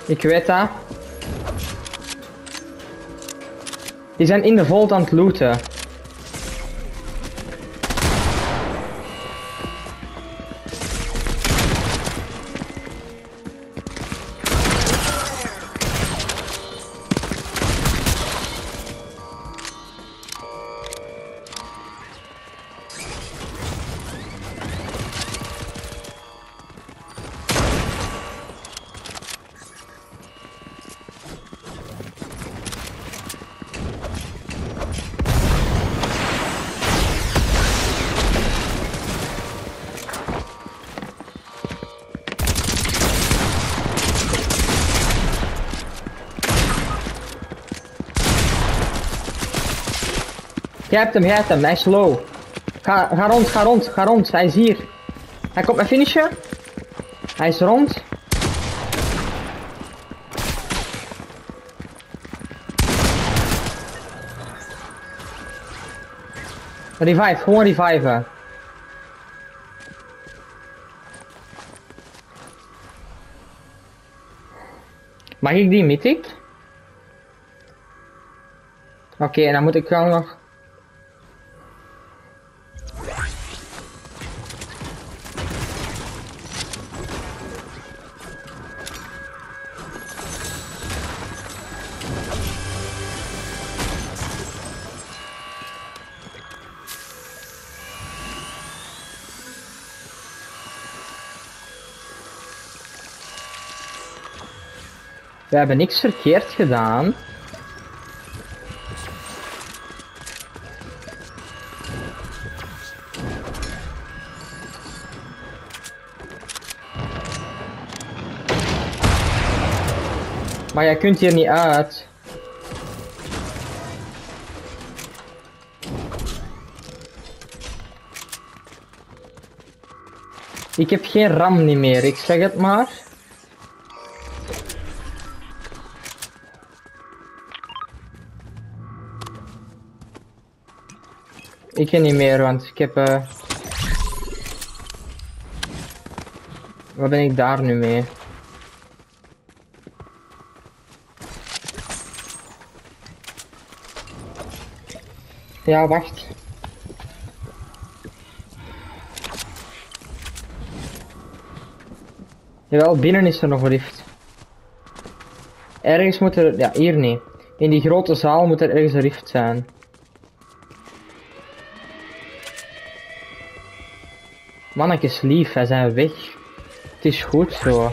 Ik weet dat. Die zijn in de vault aan het looten. Jij hebt hem, hij is low. Ga rond, hij is hier. Hij komt met finishen. Hij is rond. Revive, gewoon reviven. Mag ik die mythic? Oké, en dan moet ik wel nog... We hebben niks verkeerd gedaan. Maar jij kunt hier niet uit. Ik heb geen ram niet meer, ik zeg het maar. Ik ken niet meer, want ik heb... Wat ben ik daar nu mee? Ja, wacht. Jawel, binnen is er nog een rift. Ergens moet er... Ja, hier niet. In die grote zaal moet er ergens een rift zijn. Mannetjes lief, wij zijn weg. Het is goed zo.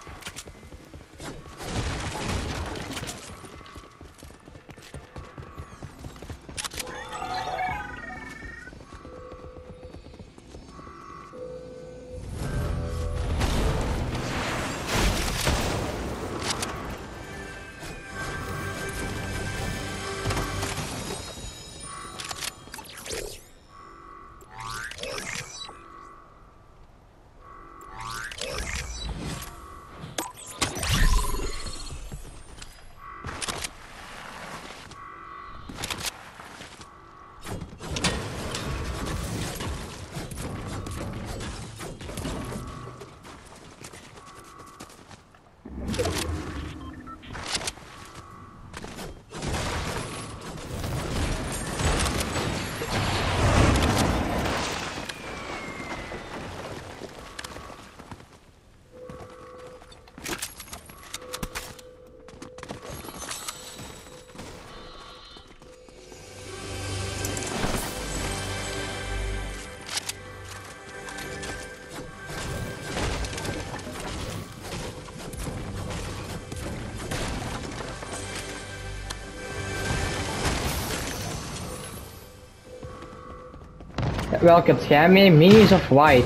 Welke heb jij mee? Minis of white?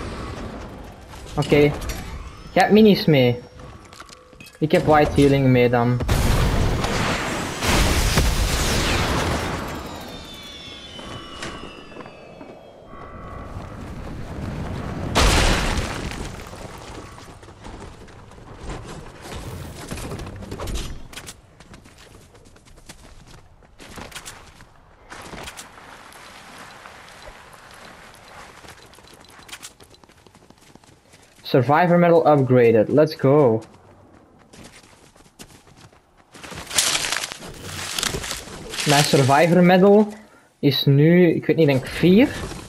Oké. Jij hebt minis mee. Ik heb white healing mee dan. Survivor medal upgraded. Let's go. Mijn survivor medal is nu, ik weet niet, denk 4.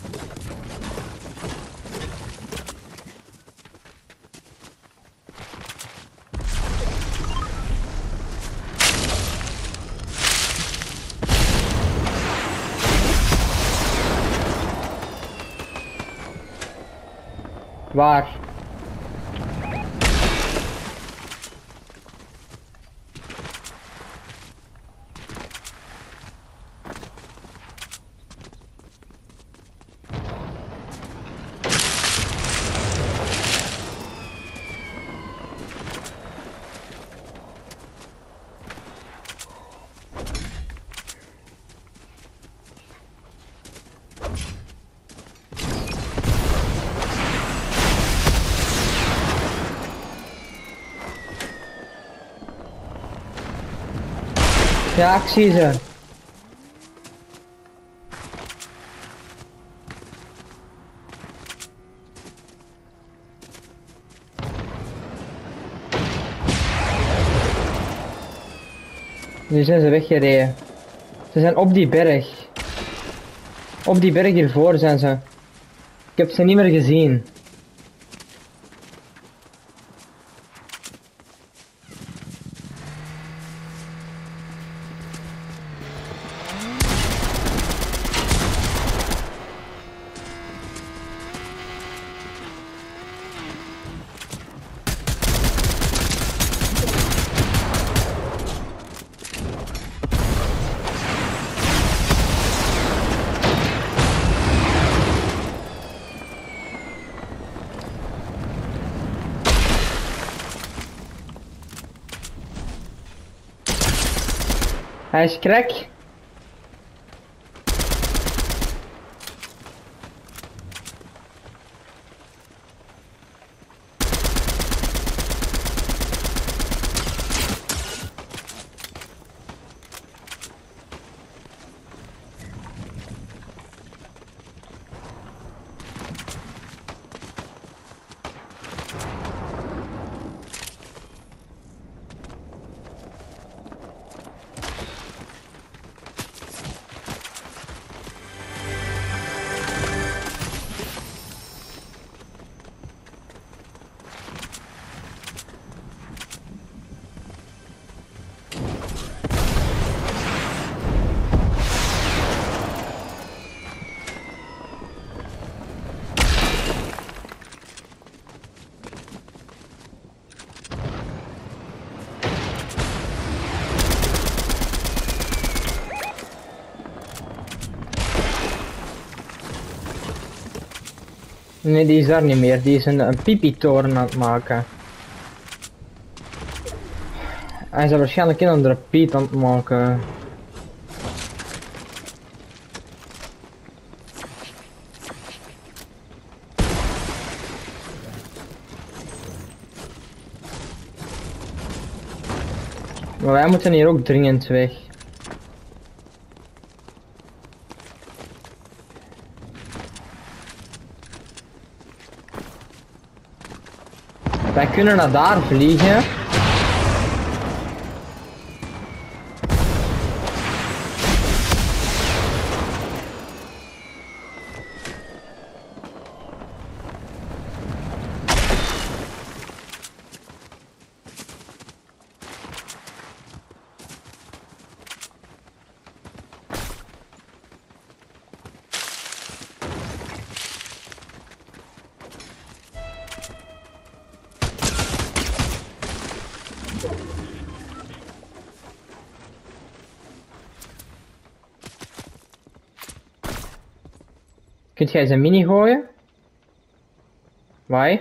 Waar? Ja, ik zie ze. Nu zijn ze weggereden. Ze zijn op die berg. Op die berg hiervoor zijn ze. Ik heb ze niet meer gezien. Hij is crack. Nee, die is daar niet meer. Die is een pipi-toren aan het maken. Hij is er waarschijnlijk in een repeat aan het maken. Maar wij moeten hier ook dringend weg. Wij kunnen naar daar vliegen. Kunt jij zijn mini gooien? Why?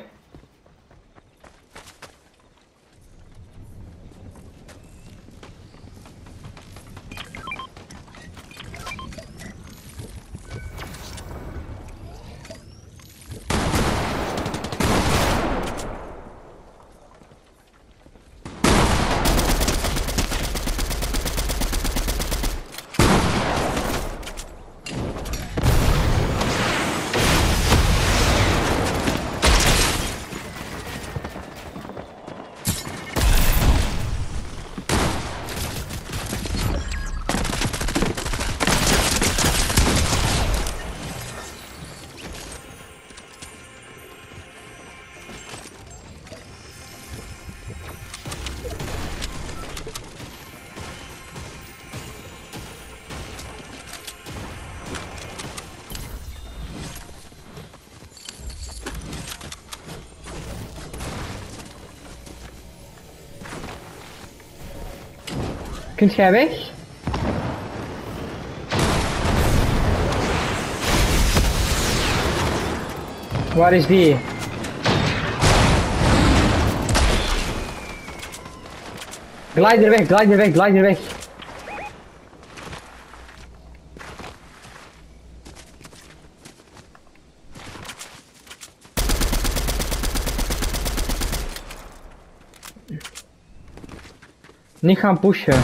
Kunt jij weg? Waar is die? Glider weg, glider weg, glider weg. Niet gaan pushen.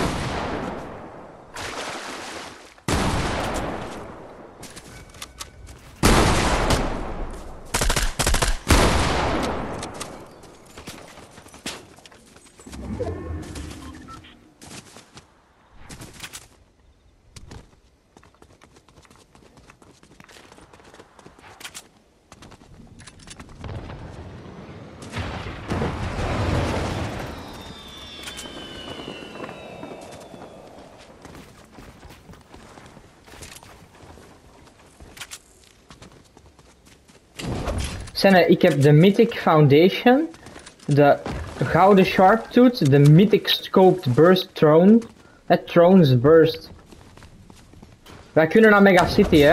Senne, ik heb de Mythic Foundation, de Gouden Sharptooth, de Mythic Scoped Burst Throne, het Thrones Burst. Wij kunnen naar Mega City, hè?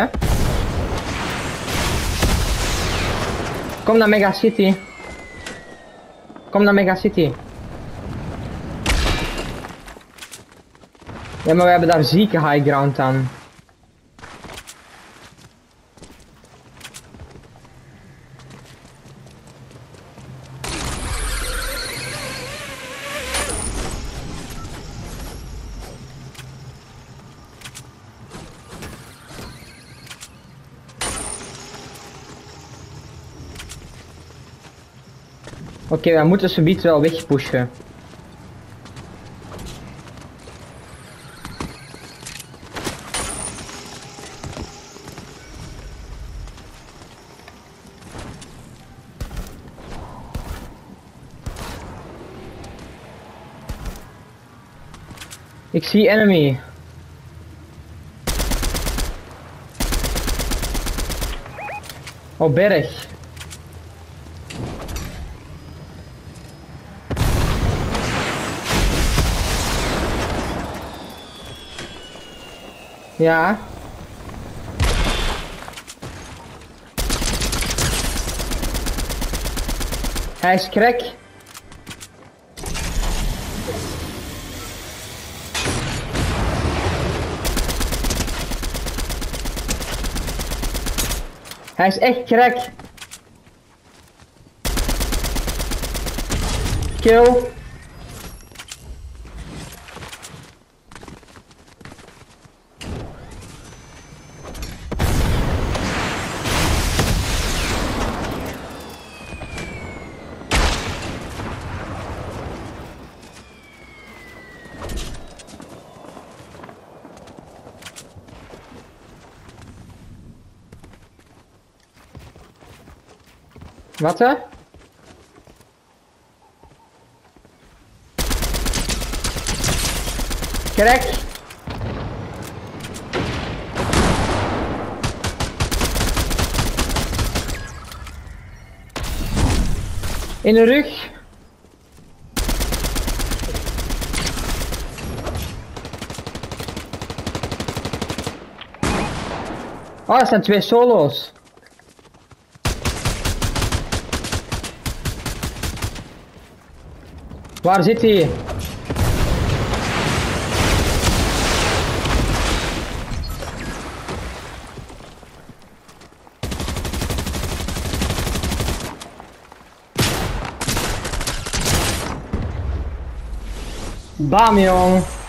Kom naar Mega City. Kom naar Mega City. Ja, maar we hebben daar zieke high ground aan. Oké, wij moeten subiet wel wegpushen. Ik zie enemy. Oh, berg. Ja. Hij is crack. Hij is echt crack. Kill. Wat hè? Crack. In de rug. Oh, dat zijn twee solo's. Waar zit hij? Bam, jong.